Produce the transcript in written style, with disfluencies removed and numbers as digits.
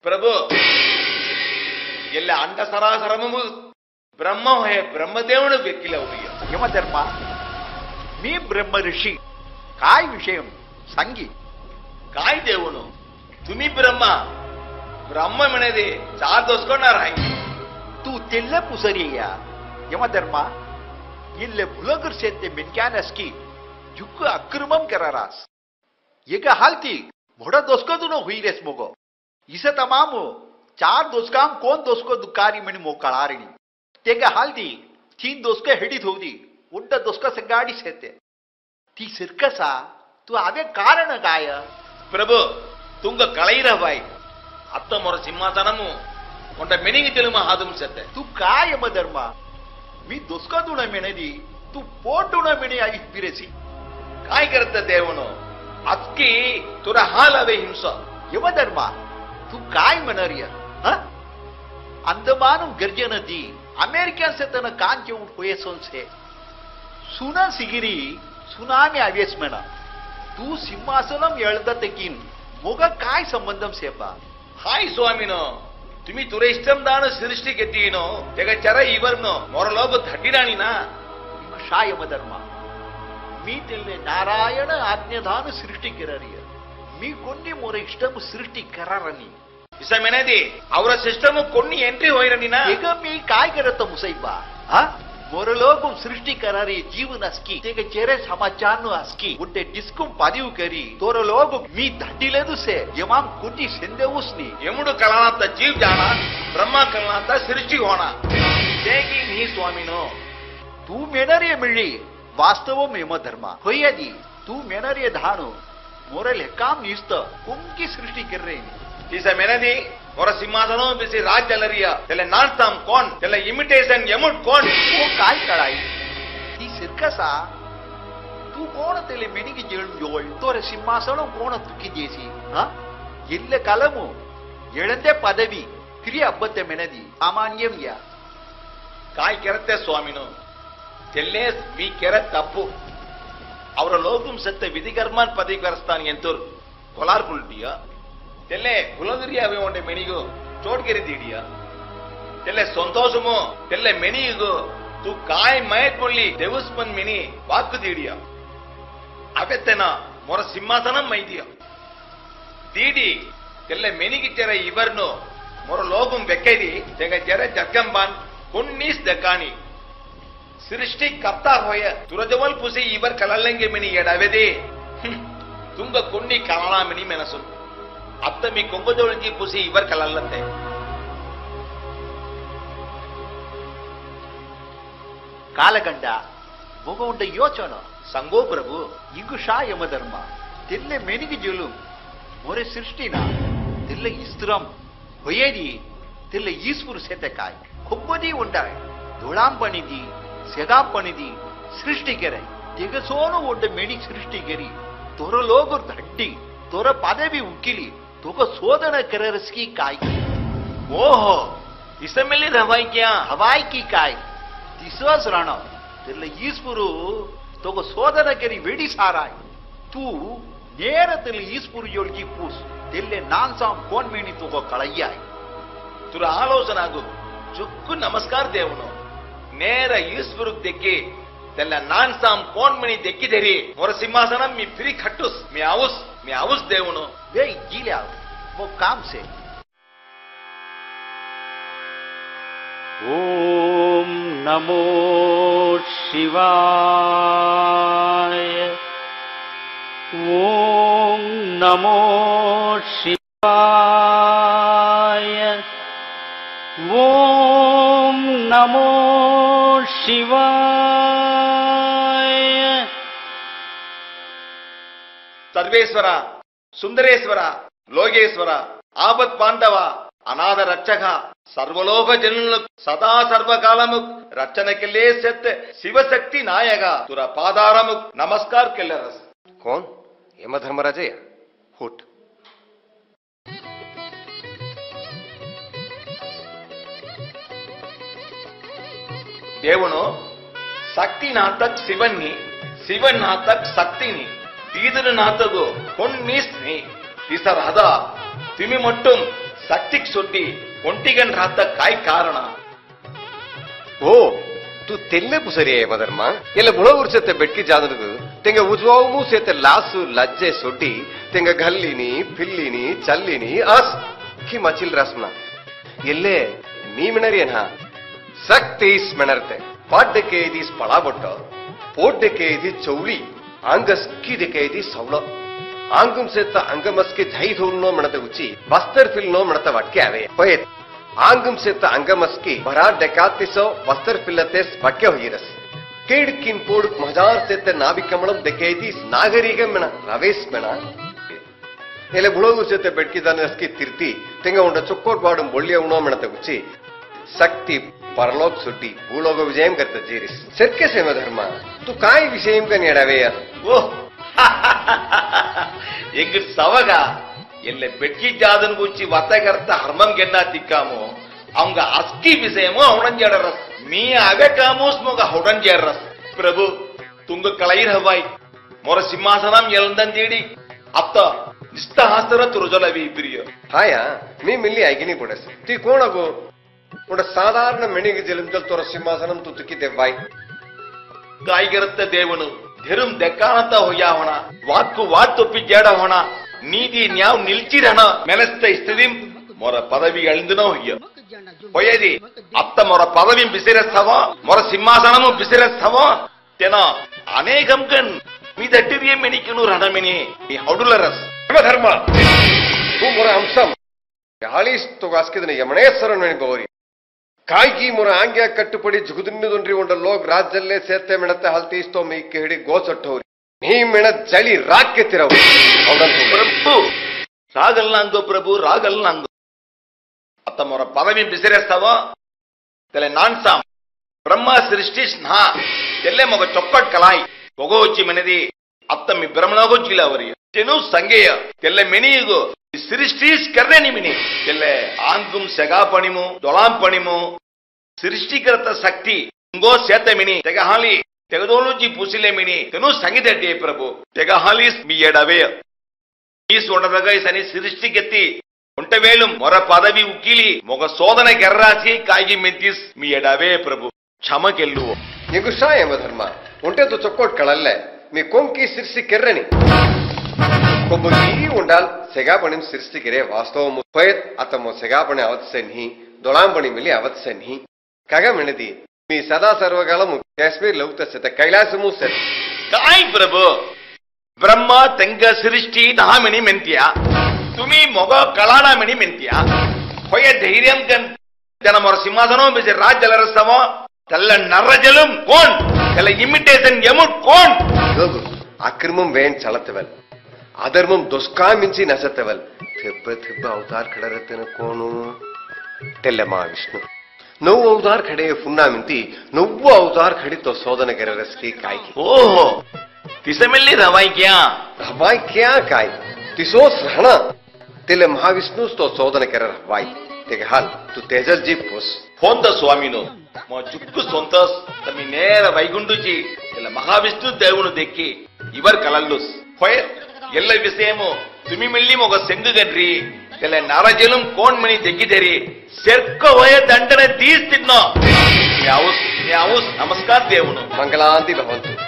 ಪ್ರಭು ಎಲ್ಲ ಅಂಡ ಸರಾಸರಮು ಬ್ರಹ್ಮ ಹೇ ಬ್ರಹ್ಮದೇವನು ಬೆಕ್ಕಿಲ್ಲ ಅವರಿಗೆ. ಯಮಧರ್ಮ, मी ब्रह्म ऋषी, काय विषय सांगी. काय देवनो तुम्ही ब्रह्मा ब्रह्म म्हणे चार दोसकोणार आहे. तू तेल्ल पुसरिया यमधर्म, इल्ले भुलगर सेते मिनक्यानस की जुक्क अक्रमम करारास एक हालती मोड़ा दोसको दुनो हुई रेस मोगो इसे तमामु चार दोसकाम कोण दोसको दुकारी मणि मोकळारिणी तेग हालती तीन दोसको हेडीत होती उंट दोसको संगाडी सेते ती सिरकसा तू आवे कारण काय. प्रभु तुंग कळैरवाई अत्त मोर सिंहासनमु उंट मेनिंग तेलुमा हादुम सेते. तू काय यमधर्म, मी दोसको दुण मेणदी तू पोट दुण मेणी आई पिरेसी. काय करत देवनो अक्की तुरा हाल हवे हिंस. यमधर्म तू काय म्हणरिय. अंदमान गर्जन दी अमेरिकन से तन कान के हुएसोन से सुना सिगिरी सुनामी आवेश मेना तू सिंहासनम एळदतकीन मोग काय संबंधम सेपा. हाय स्वामीनो तुम्ही तुरे इष्टम दान सृष्टि केतीनो तेग चर इवरनो मोरलोब धड्डिराणी ना. शा यमधर्म, मी तेल्ले नारायण आज्ञाधान सृष्टि कररिय मी कोणी मोर इष्टम सृष्टि करारनी. इस मेनेदी ಅವರ ಸಿಸ್ಟಮ್ कोणी एंट्री होइरनी ना. ಈಗ मी काय करत मुसैबा. हा मोरलोगुम सृष्टि करारी जीवन अस्की तेग चेरे समाचारनु अस्की उड्डे डिस्कुम पादिव करी तोरलोगु मी धड्डिलेदु से यमाम कुटी सेंदेउस्नी यमुडु कलानात जीव जाना ब्रह्मा कलानात सृष्टि होना तेगी नी स्वामीनो. तू मेनरिय मिळी वास्तवम यमधर्म होयदी तू मेनरिय धानु मोरल काम निस्त कुंकी सृष्टि कर रही. इस मेनेदी और सिंहासनों बिसी राज चलरिया तेले नाटम कौन तेले इमिटेशन यमुट कौन. वो काय कळाई ती सिरकसा तू कोण तेले मेनिगी जेळू जोळ तोरे सिंहासनो कोण तुकी देसी. हा इल्ल कलमु एळंदे पदवी क्रिया अब्बते मेनेदी सामान्यम या. काय करते स्वामीनो तेल्ले मी केरे तप्पु ಅವರ ಲೋಕಂ ಸತ್ಯ ವಿಧಿಕರ್ಮಾನ್ ಪದವಿಕರಿಸ್ತಾನೆ ಎಂತರು ಕೊಲಾರ್ಕುಲ್ಟಿಯ తెల్లే కులగిరి అవి ఉండే మెనిగు చోట్కెరి తీడియా తెల్లే సంతోషము తెల్లే మెనిగు తు కాయ్ మైట్ మొల్లి దేవస్పన్ మెని వాక్కు తీడియా అవెత్తెన మొర సింహాసనం మైదియా తీడి తెల్లే మెనిగి చెర ఇవర్ను మొర లోకం వెక్కైది తెగ చెర జగ్గంబాన్ కొన్నీస్ దకాని सृष्टि कर्ता होय तुरजवल पुसी इवर कलल्लंगे मिनी एडवेदे तुंग कुन्नी कलना मिनी मेनसु अत्त मी कोंगजोळंजी पुसी इवर कलल्लंते. कालगंड मोग उंड योचन संगो प्रभु इंगुशा यमधर्म तेल्ले मेनिगी जुलुम मोरे सृष्टिना तेल्ले इस्त्रम होयेदी तेल्ले ईश्वर सेते काय खुब्बदी उंडाय धोळाम पणिदी सेगा पणिदी सृष्टि करे तेगसोनु उंड मेनी सृष्टि करी तोर लोगुर धड्डी तोर पदवी उकिली तोग शोधन कररस्की काय. ओहो इसमेली हवाई क्या हवाई की काय दिसवस रण तेल्ले ईश्वरु तोग शोधन करी वेडी साराय. तू नेर तेल्ले ईश्वर योळगी पूस तेल्ले नानसाम कोण मेनी तोग कळय्याय. तुर आलोचनागु चुक्कु नमस्कार देवनो ನೇರ ಈಶ್ವರ ದೆಕ್ಕೆ ತೆಲ್ಲ ನಾನ್ ಸಾಮ್ ಕೋನ್ ಮಣಿ ದೆಕ್ಕಿದೇರಿ ಮೊರ ಸಿಂಹಾಸನ ಮಿ ಫ್ರೀ ಖಟ್ಟುಸ್ ಮಿ ಆವುಸ್ ದೇವನು ಬೇ ಗೀಲ್ಯಾ वो काम से. ओम नमो शिवाय. ओम नमो शिवाय. ओम नमो शिवाय. सर्वेश्वर सुंदरेश्वर लोकेश्वर ఆపత్ బాంధవ అనాథ రక్షక సర్వలోక జనులకు సదా సర్వకాలము రక్షణకెళ్ళే సత్ శివశక్తి నాయక తుర పాదారము నమస్కార్ కెల్లరస్. कौन यमधर्मराजे होठ ದೇವನು ಶಕ್ತಿ ನಾತಕ್ ಶಿವನ್ನಿ ಶಿವನ್ ನಾತಕ್ ಶಕ್ತಿನಿ தீதுரு நாத்தகோ பொன்னீஸ்னி திசராதா திமி மட்டும் சக்திக்கு சொட்டி ஒண்டிகன் ராத்த காய் காரணம். ಓ ತು ತೆಲ್ಲೆ ಪುಸರಿಯ ಯಮಧರ್ಮ ಎಲ್ಲ ಬುಳಗುರ್ ಸೇತೆ ಬೆಟ್ಕಿ ಜಾದನದು ತೆಂಗ ಉಜ್ವಾವು ಸೇತೆ ಲಾಸು ಲಜ್ಜೆ ಸೊಡ್ಡಿ ತೆಂಗ ಗಲ್ಲಿನಿ ಪಿಲ್ಲಿನಿ ಚಲ್ಲಿನಿ ಆಸ್ ಕಿ ಮಚಿಲ್ ರಸ್ನ ಎಲ್ಲೇ ನೀ ಮಿಣರಿಯನ ಸಕ್ತೀಸ್ ಮಿಣರ್ತೆ ಪಾಡ್ಯಕ್ಕೆ ಇದೀಸ್ ಪಳಾಬೊಟ್ಟ ಪೋಡ್ಯಕ್ಕೆ ಇದಿ ಚೌಳಿ ಆಂಗಸ್ಕಿದಕ್ಕೆ ಇದಿ ಸೌಳ ಆಂಗುಂ ಸೇತ ಅಂಗಮಸ್ಕೆ ಝೈ ಧೂಲ್ನೋ ಮಣತ ಉಚ್ಚಿ ಬಸ್ತರ್ ಫಿಲ್ನೋ ಮಣತ ವಟ್ಕೆ ಅವೆ ಪಯತ್ आंगम से अंगमस्की भरा डेकातिसो वस्तर फिलतेस बक्के होगिरस केड किन पोड मजार से नाविकमलम देकेदीस नागरिकम मेना रवेस मेना एले बुळोगु से बेट्किदानस्की तिर्ति तेंग उंड चुक्कोट बाडुम बोल्लिय उणो मेनत गुच्ची शक्ति परलोक सुट्टी भूलोक विजयम करत जीरिस सत्के सेम धर्म तू काय विषयम का नेडवेय ओ एंग सवगा ಎಲ್ಲಿ ಬೆಟ್ಕಿ ಜಾದನ್ ಗುಚ್ಚಿ ವತ್ತಗರ್ತ ಹರ್ಮಂ ಗೆನ್ನಾ ತಿಕ್ಕಾಮು ಅವಂಗ ಅಸ್ಕಿ ವಿಷಯಮು ಅವಣಂಜೇಡರಸ್ ಮೀ ಅವೆಕಾಮೂಸ್ ಮೊಗ ಹೊಡಂಜೇಡರಸ್ ಪ್ರಭು ತುಂಗ ಕಳೈರ್ ಹವಾಯ್ ಮೊರ ಸಿಂಹಾಸನಂ ಎಲ್ದಂದೇಡಿ ಅತ್ತ ನಿಸ್ತಹಾಸ್ತರ ತುರುಜಲವಿ ಪ್ರಿಯ ಹಾಯಾ ಮೀ ಮಿಲ್ಲಿ ಐಗಿನಿ ಬುಡಸ್ ತಿ ಕೋಣಗು ಉಡ ಸಾಧಾರಣ ಮೆಣಿಗೆ ಜಲಂಜಲ್ ತೋರ ಸಿಂಹಾಸನಂ ತುತುಕಿ ದೆವ್ವಾಯ್ ಕಾಯಿಗರತ್ತ ದೇವನು ಧೆರುಂ ದೆಕ್ಕಾನತ ಹೊಯ್ಯಾವಣ ವಾಕ್ಕು ವಾತ್ತೊಪ್ಪಿ ಜೇಡ ಹೋಣ ನೀತಿ ನ್ಯಾವ್ ನಿಲ್ಚಿರಣ ಮೆನಸ್ತ ಸ್ಥಿತಿ ಮೊರ ಪದವಿ ಅಳಿಂದನೋ ಹೊಯ್ಯ ಹೊಯ್ಯದಿ ಅತ್ತ ಮೊರ ಪದವಿ ಬಿಸಿರಸ್ತವ ಮೊರ ಸಿಂಹಾಸನಮು ಬಿಸಿರಸ್ತವ ತೆನ ಅನೇಕಂ ಕಣ್ ಮೀ ದಟ್ಟಿರಿಯ ಮೆಣಿಕನು ರಣಮೆಣಿ ಈ ಹೌಡುಲರಸ್ ಧರ್ಮ ತೂ ಮೊರ ಅಂಶಂ ಯಾಳೀಸ್ ತೊಗಾಸ್ಕಿದನ ಯಮಣೇಶ್ವರನ್ ಮೆಣಿಬವರಿ ಕಾಯ್ಗಿ ಮೊರ ಆಂಗ್ಯ ಕಟ್ಟುಪಡಿ ಜುಗುದಿನ್ನುದುಂಡ್ರಿ ಉಂಡ ಲೋಕ್ ರಾಜ್ಯಲ್ಲೇ ಸೇತ್ತೆ ಮೆಣತೆ ಹಲ್ತೀಸ್ತೋ ಮೀಕ್ಕೆ ಹಿಡಿ ಗೋಚಟ್ಟೋರಿ ನೀ ಮೆಣ ಜಳಿ ರಾಕ್ಕೆ ತಿರವು ಪ್ರಭು ರಾಗಲ್ನಾಂಗೋ ಪ್ರಭು ರಾಗಲ್ನಾಂಗೋ ಅತ್ತ ಮೊರ ಪದವಿ ಬಿಸಿರೇಸ್ತವ ತೆಲೆ ನಾನ್ಸಾಂ ಬ್ರಹ್ಮ ಸೃಷ್ಟಿ ಸ್ನಾ ತೆಲ್ಲೆ ಮೊಗ ಚೊಕ್ಕಟ್ ಕಲಾಯಿ ಒಗೋಚಿ ಮೆನದಿ ಅತ್ತ ಮಿ ಬ್ರಹ್ಮನಗೋಚಿಲ ಅವರಿ ತೆನು ಸಂಗೇಯ ತೆಲ್ಲೆ ಮೆಣಿಯಿಗು ಸೃಷ್ಟಿಸ್ ಕರ್ನೆ ನಿಮಿನಿ ತೆಲ್ಲೆ ಆಂಗುಂ ಸೆಗಾಪಣಿಮು ದೊಳಾಂಪಣಿಮು ಸೃಷ್ಟಿಕರತ ಶಕ್ತಿ ಗೋ ಸೇತ ಮಿನಿ ತೆಗಹಾಲಿ ತೆಗದೋಲುಜಿ ಪುಸಿಲೆ ಮಿನಿ ತೆನು ಸಂಗೀತ ಪ್ರಭು ತೆಗಹಾಲಿಸ್ ಮಿ ಎಡವೇ ಈ ಸೊಂಡದಾಗ ಸನಿ ಸೃಷ್ಟಿಗೆತ್ತಿ ಉಂಟವೇಲು ಮೊರ ಪದವಿ ಉಕ್ಕಿಲಿ ಮೊಗ ಸೋದನ ಗೆರ್ರಾಸಿ ಕಾಯ್ಗಿ ಮೆಂತಿಸ್ ಮಿ ಎಡವೇ ಪ್ರಭು ಕ್ಷಮ ಗೆಲ್ಲುವ ನಿಗುಷಾ ಎಂಬ ಧರ್ಮ ಉಂಟೆದು ಚೊಕ್ಕೋಟ್ ಕಳಲ್ಲೆ ಮಿ ಕೊಂಕಿ ಸಿರ್ಸಿ ಕೆರ್ರನಿ ಕೊಬ್ಬಗಿ ಉಂಡಾಲ್ ಸೆಗಾಪಣಿಂ ಸಿರ್ಸಿ ಕೆರೆ ವಾಸ್ತವ ಮುಪ್ಪಯತ್ ಅತಮೋ ಸೆಗಾಪಣೆ ಅವತ್ ಸೆನ್ಹಿ ದೊಳಾಂಬಣಿ ಮಿಲಿ ಅವತ್ ಸೆನ್ಹಿ ಕಗ ಮೆಣದಿ मी सदा सर्वकालम काश्मीर लवतसेत कैलासमू सेत काय प्रभु ब्रह्म तेंग सृष्टि नामिनी मेंतिया तुम्ही मोग कळाना मिनी मेंतिया होय धैर्यं कन जन मोर सिंहासनो बिसे राज्यलरसव तल्ल नरजलम कोण तल्ल इमिटेशन यमुट कोण लोगु अक्रमम वेण चलतवल अधर्मम दुष्कामिंची नसतवल थिब्ब थिब्ब अवतार खडरतन कोणु तेल्लमा विष्णु नौ अवतार खड़े फुन्ना मिंती नव्व अवतार खड़ी तो सोदन गिररस की काय की ओहो तिसे मिल्ली रवाई क्या काय तिसो सहना तिले महाविष्णु तो सोदन गिरर हवाई तेगे हाल तू तेजल जी पुस होंत स्वामीनो मो जुक्कु सोंतस तमी नेर वैगुंडुजी ಇಲ್ಲ ಮಹಾವಿಷ್ಣು ದೇವನು ದೆಕ್ಕಿ ಇವರ್ ಕಲಲ್ಲುಸ್ ಹೋಯ್ ಎಲ್ಲ ವಿಷಯಮು ತುಮಿ ಮಿಲ್ಲಿ ಮೊಗ ಸೆಂಗುಗನ್ರಿ ಎಲ್ಲ ನಾರಜಲಂ ಕೋಣ್ ಮನಿ ದೆಗ್ಗಿದೇರಿ ಸೆರ್ಕ ಹೋಯ ದಂಡನೆ ತೀಸ್ತಿನ್ನೋ ಯಾವುಸ್ ನಮಸ್ಕಾರ ದೇವನು ಮಂಗಲಾಂತಿ ಭವಂತು